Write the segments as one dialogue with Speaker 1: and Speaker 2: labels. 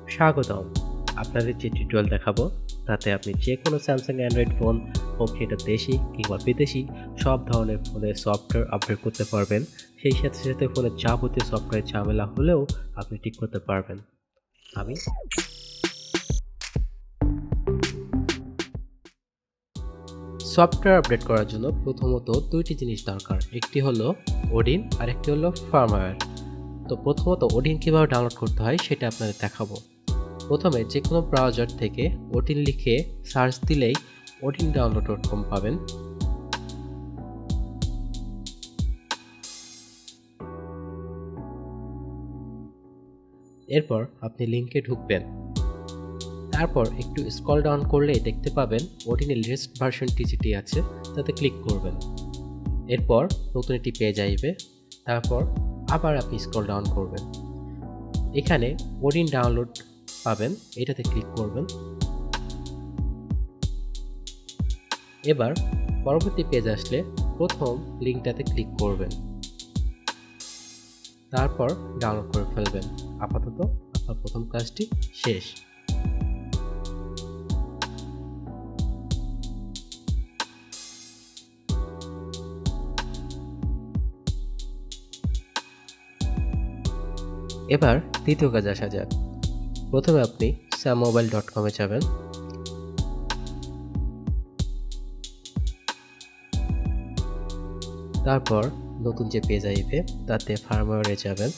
Speaker 1: স্বাগতম। আপনাদের যে টিউটোরিয়াল দেখাবো তাতে আপনি যে কোনো স্যামসাং অ্যান্ড্রয়েড ফোন হোক সেটা দেশি কিংবা বিদেশি সব ধরনের ফোনের সফটওয়্যার আপডেট করতে পারবেন। সেই সাথে সাথে ফোনের যাবতীয় সফটওয়্যার ঝামেলা হলেও আপনি ঠিক করতে পারবেন। আমি সফটওয়্যার আপডেট করার জন্য প্রথমত দুইটি জিনিস দরকার, একটি হলো ওডিন আর একটি হলো ফার্মওয়্যার। তো প্রথমত ওডিন কীভাবে ডাউনলোড করতে হয় সেটা আপনাদের দেখাবো। প্রথমে যে কোনো ব্রাউজার থেকে ওডিন লিখে সার্চ দিলেই odindownload.com পাবেন। এরপর আপনি লিঙ্কে ঢুকবেন, তারপর একটু স্ক্রল ডাউন করলেই দেখতে পাবেন ওডিনের লেটেস্ট ভার্সনটি যেটি আছে তাতে ক্লিক করবেন। এরপর নতুন একটি পেজ আসবে, তারপর আবার আপনি স্ক্রল ডাউন করবেন, এখানে ওডিন ডাউনলোড পাবেন, এটাতে ক্লিক করবেন। এবার পরবর্তী পেজ আসলে প্রথম লিঙ্কটাতে ক্লিক করবেন, তারপর ডাউনলোড করে ফেলবেন। আপাতত আপনার প্রথম কাজটি শেষ। এবার দ্বিতীয় কাজ আসা যাক। প্রথমে আপনি samobile.com-এ যাবেন, তারপর নতুন যে পেজ আসবে তাতে ফার্মওয়্যারে যাবেন।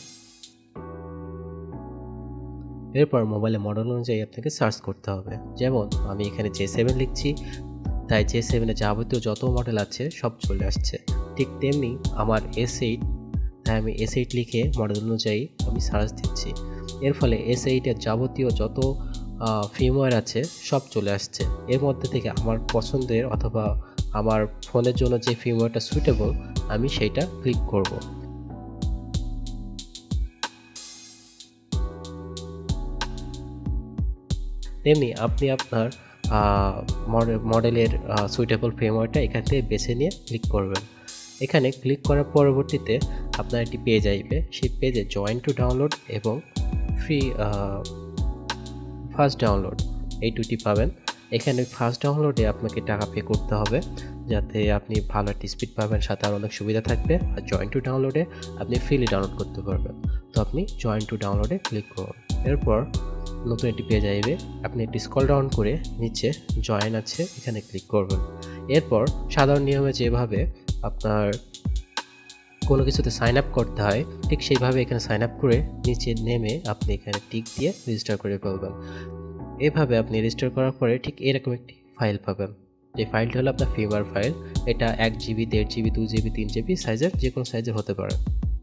Speaker 1: এরপর মোবাইলে মডেল অনুযায়ী আপনাকে সার্চ করতে হবে। যেমন আমি এখানে J7 লিখছি, তাই J7-এ যাবতীয় যত মডেল আছে সব চলে আসছে। ঠিক তেমনি আমার S8, তাই আমি S8 লিখে মডেল অনুযায়ী আমি সার্চ দিচ্ছি। এর ফলে S8-এর যাবতীয় যত ফার্মওয়্যার আছে সব চলে আসছে। এর মধ্যে থেকে আমার পছন্দের অথবা আমার ফোনের জন্য যে ফার্মওয়্যারটা সুইটেবল আমি সেইটা ক্লিক করব। তেমনি আপনি আপনার মডেলের সুইটেবল ফ্রেমওয়ার্কটা এখান থেকে বেছে নিয়ে ক্লিক করবেন। এখানে ক্লিক করার পরবর্তীতে আপনার একটি পেজ আসবে, সেই পেজে জয়েন টু ডাউনলোড এবং ফ্রি ফার্স্ট ডাউনলোড এই দুটি পাবেন। এখানে ফার্স্ট ডাউনলোডে আপনাকে টাকা পে করতে হবে যাতে আপনি ভালো একটা স্পিড পাবেন, সাথে আর অনেক সুবিধা থাকবে। আর জয়েন টু ডাউনলোডে আপনি ফ্রিলি ডাউনলোড করতে পারবেন। তো আপনি জয়েন টু ডাউনলোডে ক্লিক করুন। এরপর নতুন একটি পেজ আসবে, আপনি একটি স্ক্রল ডাউন করে নিচে জয়েন আছে এখানে ক্লিক করবেন। এরপর সাধারণ নিয়মে যেভাবে আপনার কোনো কিছুতে সাইন আপ করতে হয় ঠিক সেইভাবে এখানে সাইন আপ করে নিচে নেমে আপনি এখানে টিক দিয়ে রেজিস্টার করে ফেলবেন। এভাবে আপনি রেজিস্টার করার পরে ঠিক এরকম একটি ফাইল পাবেন। যে ফাইলটি হলো আপনার ফার্মওয়্যার ফাইল। এটা 1 GB, 1.5 GB, 2 GB, 3 GB সাইজের, যে কোনো সাইজের হতে পারে।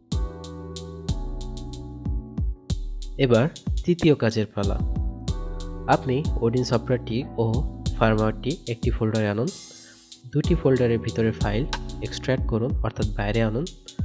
Speaker 1: এবার তৃতীয় কাজের পালা। আপনি ওডিন সফটওয়্যারটি ও ফার্মওয়্যারটি একটি ফোল্ডারে আনুন, দুটি ফোল্ডারের ভিতরে ফাইল এক্সট্র্যাক্ট করুন, অর্থাৎ বাইরে আনুন।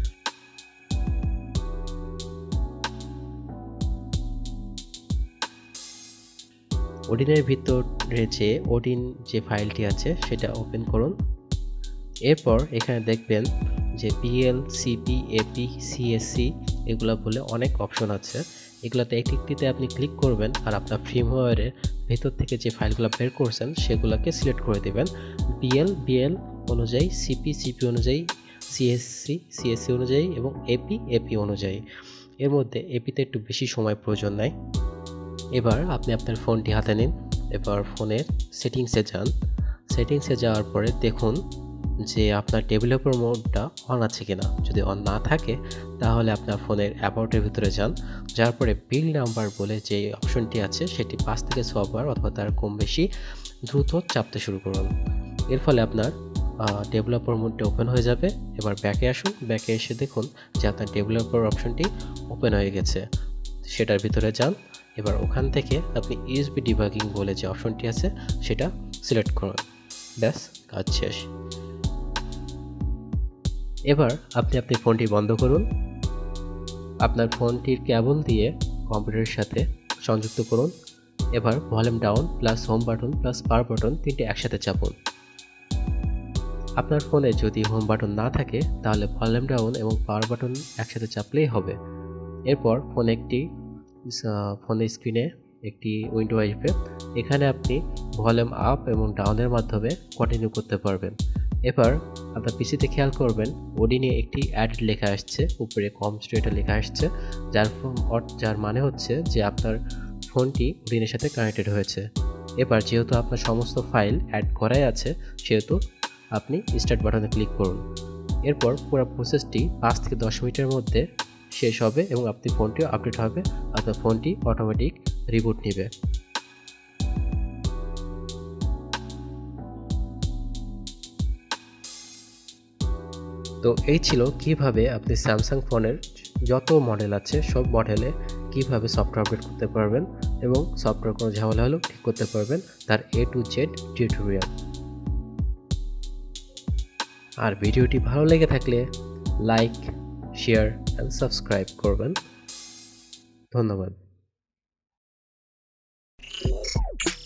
Speaker 1: ওডিনের ভিতরে যে ওডিন যে ফাইলটি আছে সেটা ওপেন করুন। এরপর এখানে দেখবেন যে PL, CP, AP, CSC এগুলো বলে অনেক অপশন আছে। এগুলোতে একটিতে আপনি ক্লিক করবেন আর আপনার ফার্মওয়্যারের ভেতর থেকে যে ফাইলগুলো বের করছেন সেগুলোকে সিলেক্ট করে দেবেন। BL অনুযায়ী, CP অনুযায়ী, CSC অনুযায়ী এবং AP অনুযায়ী। এর মধ্যে APতে একটু বেশি সময় প্রয়োজন নেয়। এবার আপনি আপনার ফোনটি হাতে নিন, এবার ফোনের সেটিংসে যান। সেটিংসে যাওয়ার পরে দেখুন যে আপনার ডেভেলপার মোডটা অন আছে কিনা। যদি অন না থাকে তাহলে আপনার ফোনের অ্যাবাউটের ভিতরে যান, যার পরে বিল নাম্বার বলে যে অপশনটি আছে সেটি 5 থেকে 6 বার অথবা তার কম বেশি দ্রুত চাপতে শুরু করুন। এর ফলে আপনার ডেভেলপার মোডটা ওপেন হয়ে যাবে। এবার ব্যাকে আসুন, ব্যাকে এসে দেখুন যে আপনার ডেভেলপার অপশনটি ওপেন হয়ে গেছে, সেটার ভিতরে যান। এবার ওখান থেকে আপনি USB ডিবাগিং বলে যে অপশনটি আছে সেটা সিলেক্ট করুন। ব্যাস, কাজ শেষ। এবার আপনি আপনার ফোনটি বন্ধ করুন, আপনার ফোনটির কেবল দিয়ে কম্পিউটারের সাথে সংযুক্ত করুন। এবার volume down plus home button plus power button তিনটি একসাথে চাপুন। আপনার ফোনে যদি হোম বাটন না থাকে তাহলে ভলিউম ডাউন এবং পাওয়ার বাটন একসাথে চাপলেই হবে। এরপর ফোনের স্ক্রিনে একটি উইন্ডো আসবে। এখানে আপনি ভলিউম আপ এবং ডাউনের মাধ্যমে কন্টিনিউ করতে পারবেন। এবার আপনার পিসিতে খেয়াল করবেন ওডিনে একটি অ্যাড লেখা আসছে, উপরে কমস টু এটা লেখা আসছে, যার মানে হচ্ছে যে আপনার ফোনটি ওডিনের সাথে কানেক্টেড হয়েছে। এবার যেহেতু আপনার সমস্ত ফাইল অ্যাড করাই আছে সেহেতু আপনি স্টার্ট বাটনে ক্লিক করুন। এরপর পুরো প্রসেসটি 5 থেকে 10 মিনিটের মধ্যে শেষ হবে এবং আপনি ফোনটিও আপডেট হবে, আপনার ফোনটি অটোমেটিক রিবুট নেবে। তো এই ছিল কিভাবে আপনি স্যামসাং ফোনের যত মডেল আছে সব মডেলে কিভাবে সফটওয়্যার আপডেট করতে পারবেন এবং সফটওয়্যার কোনো ঝামেলা হলেও ঠিক করতে পারবেন, তার A to Z টিউটোরিয়াল। আর ভিডিওটি ভালো লেগে থাকলে লাইক, শেয়ার অ্যান্ড সাবস্ক্রাইব করবেন। ধন্যবাদ।